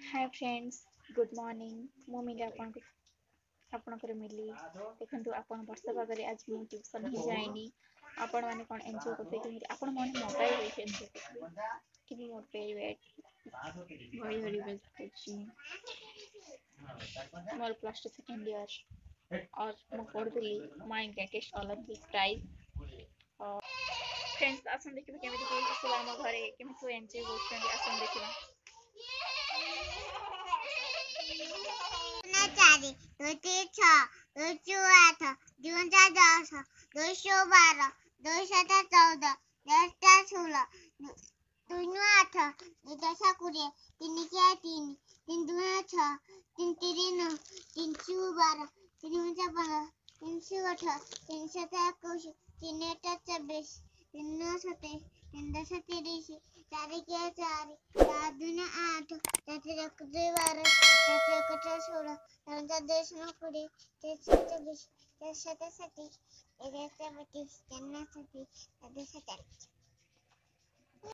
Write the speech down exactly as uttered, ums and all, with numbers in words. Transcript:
Hi friends, good morning. मु मिली आपन आपनकर मिली देखंतु आपन वर्षा पागरे आज मु ट्यूशन ही जाइनी। आपन माने कोन एन्जॉय करते कि आपन माने मोबाइल रे एन्जॉय करते कि मोर favourite very very best coaching मोर प्लस टू सेकंड ईयर और मु पढ़ुली my greatest Olympic prize. Friends आसन देखिबे केमिति कि सब हम घरे केमिति एन्जॉय करछन आसन देखिबा। चारि दुई छः दुई चौ आठ दुई हजार दस दुई सौ बारह दुई सात चौदह दस षोलह दुई नौ आठ दुई दस कोड़े तीन चार तीन तीन दुई छः तीन तीन नौ तीन चौ बारह तीन पाँच पंद्रह तीन सौ अठारह तीन सात इक्कीस तीन आठ चौबीस तीन नौ सत्ताईस तीन दस तीस चार के चार चार दुई आठ चार एक दुई बारह चार एक अठारह सोलह चार दस नौ कोड़े चार चौबीस चार सात सत्ताईस एक बत्तीस चार नौ छत्तीस चार दस सैंतालीस।